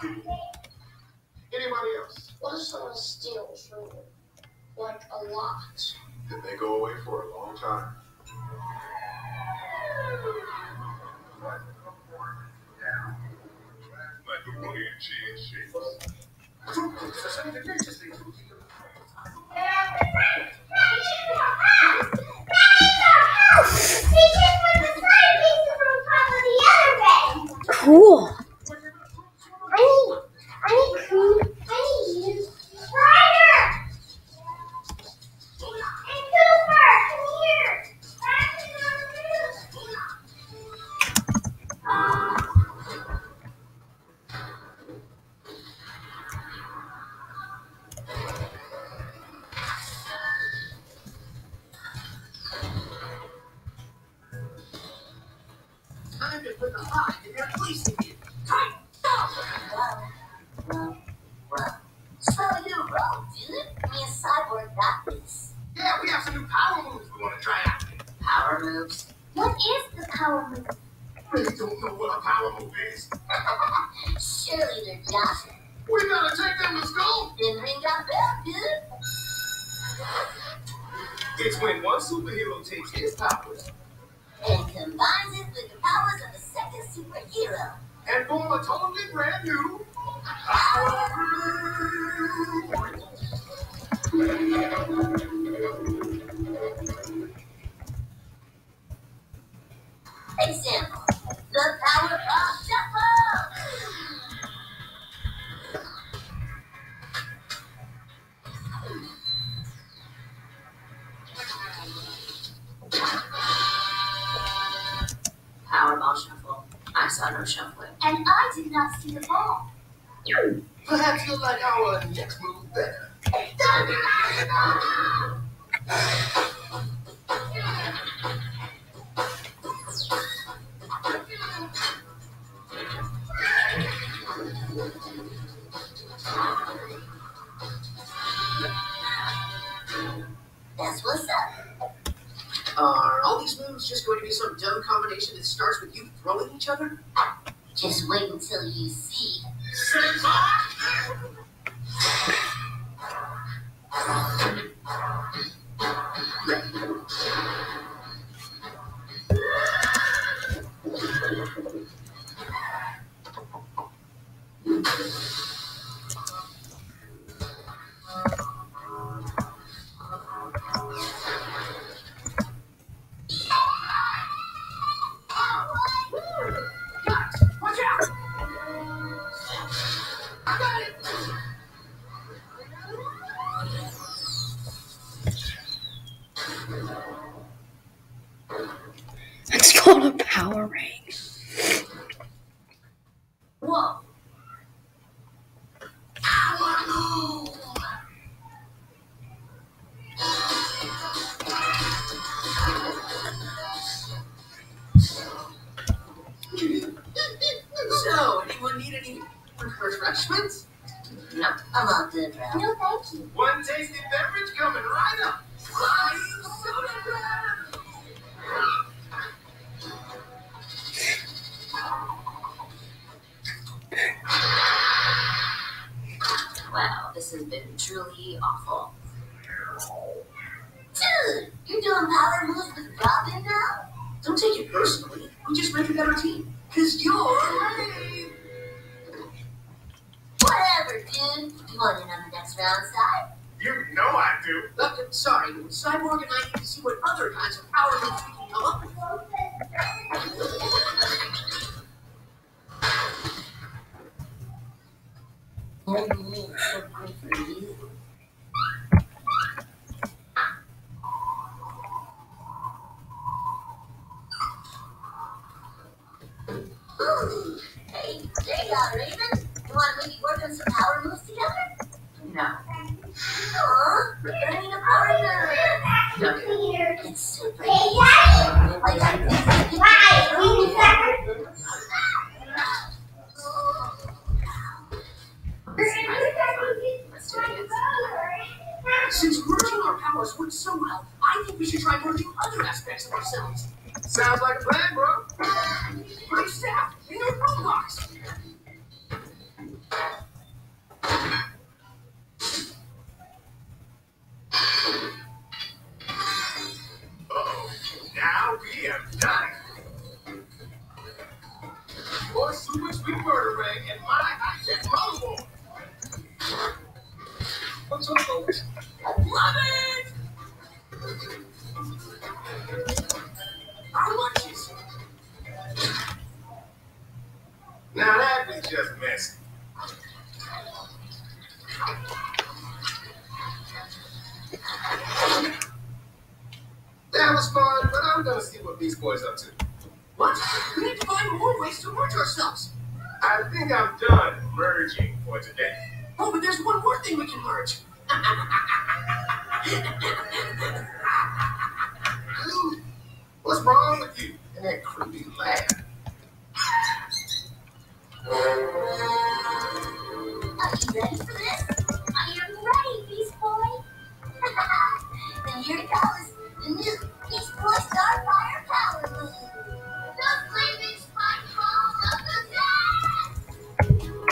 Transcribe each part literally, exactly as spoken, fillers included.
Anybody else? What if someone steals from you? Like a lot. Then they go away for a long time. Macaroni and cheese shakes. Cool. I need, I need food. I need you. Ryder! Hey, Cooper, come here. Time to put the hide in their place again. Time. Stop. Well, well, so you roll, dude. Me and Cyborg got this. Yeah, we have some new power moves we want to try out. Power moves? What is the power move? Really don't know what a power move is. Surely they're not. We gotta take them to school. Then ring that bell, dude. It's when one superhero takes his powers And combines it with the powers of the second superhero. And form a totally brand new Power Example, the power of shuffle. Powerball shuffle. I saw no shuffling. And I did not see the ball. Perhaps you'll like our next move better. That's what's up. Are all these moves just going to be some dumb combination that starts with you throwing each other? Just wait until you see. Watch out! I got it! It's called a power ring. Whoa. Power move! So, anyone need any refreshments? No, I'm all good, bro. No, thank you. one tasty beverage coming right up. Flying soda bread! Wow, this has been truly awful. Dude, you're doing power moves with Robin now? Don't take it personally. We just make a better team. Cause you're lame. Whatever, dude. You want in on the next round, side? You know I do. Uh, sorry, Cyborg and I need to see what other kinds of power moves we can come up with. What do you mean, so good for you? Ooh, hey, there you are, Raven. You want to maybe work on some power moves together? No. Aw, we're learning a power move. Peter. It's super Hey, easy. Daddy. Like that. Why? We need supper. Let's do it. Since merging our powers worked so well, I think we should try merging other aspects of ourselves. Sounds like a plan, bro. My staff in their Roblox. sweet Murderang and my high-tech motherboard. What's up, folks? Love it! Our lunches. Now that was just messy. That was fun, but I'm gonna see what Beast Boy's up to. What? We need to find more ways to merge ourselves. I think I'm done merging for today. Oh, but there's one more thing we can merge. Dude, what's wrong with you and that creepy laugh? Are you ready for this? I am ready, Beast Boy. Then here it goes. The new Beast Boy Starfire Power Move. The flaming spike balls of the dead!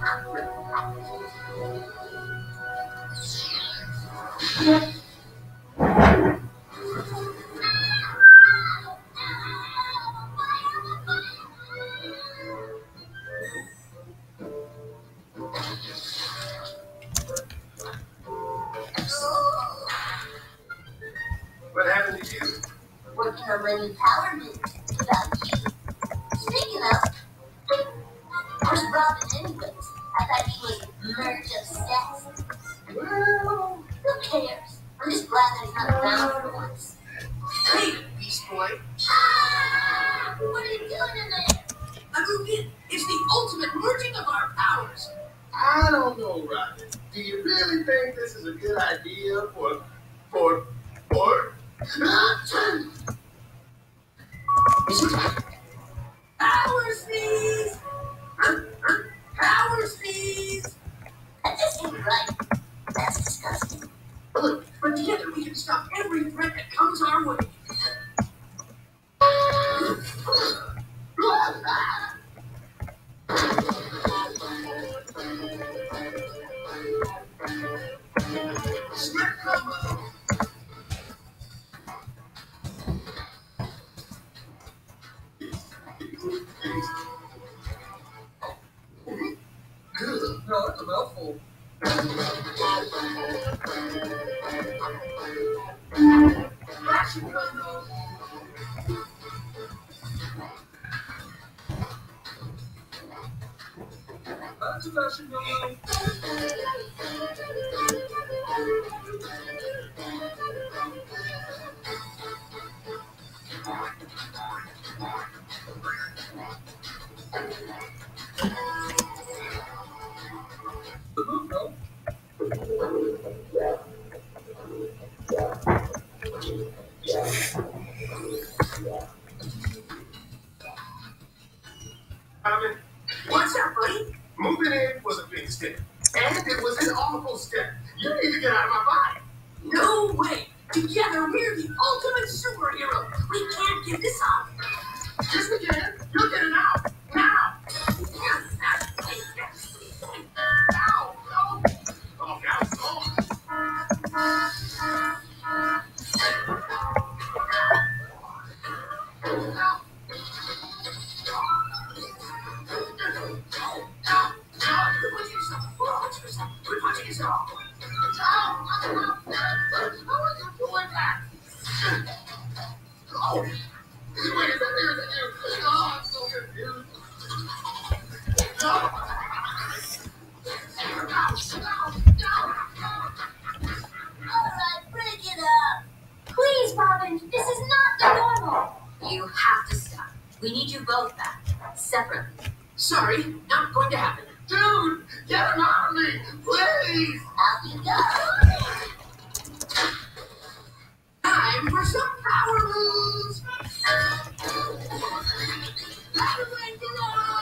What happened to you? Working on my new power move. About you. Speaking of, where's Robin anyways? I thought he was merge obsessed. Well, Who cares? I'm just glad that he's not around for once. Hey, Beast Boy. Ah! What are you doing in there? I moved in. It's the ultimate merging of our powers. I don't know, Robin. Do you really think this is a good idea for, for, for? Power sneeze! Power sneeze! That just ain't right. That's disgusting. Look, but together we can stop every threat that comes our way. Snap combo. Good. No, that's a mouthful. Action combo. That's a fashion no-no. The move, no? Robin, What's up, buddy? moving in was a big step. And it was an awful step. You need to get out of my body. No way! Together we're the ultimate superhero. We can't give this up. Yes, we can. You're getting out. Now. Ow. No. Oh, now it's on. Quit punching yourself. Quit punching yourself. Quit punching yourself. How are you doing that? Oh. Wait a minute. Oh, I'm so confused. No. Alright, break it up. Please, Robin, this is not the normal. You have to stop. We need you both back. Separately. Sorry, not going to happen. Dude, get him out of me, please. Out you go. Time for some power moves. Battering Garage!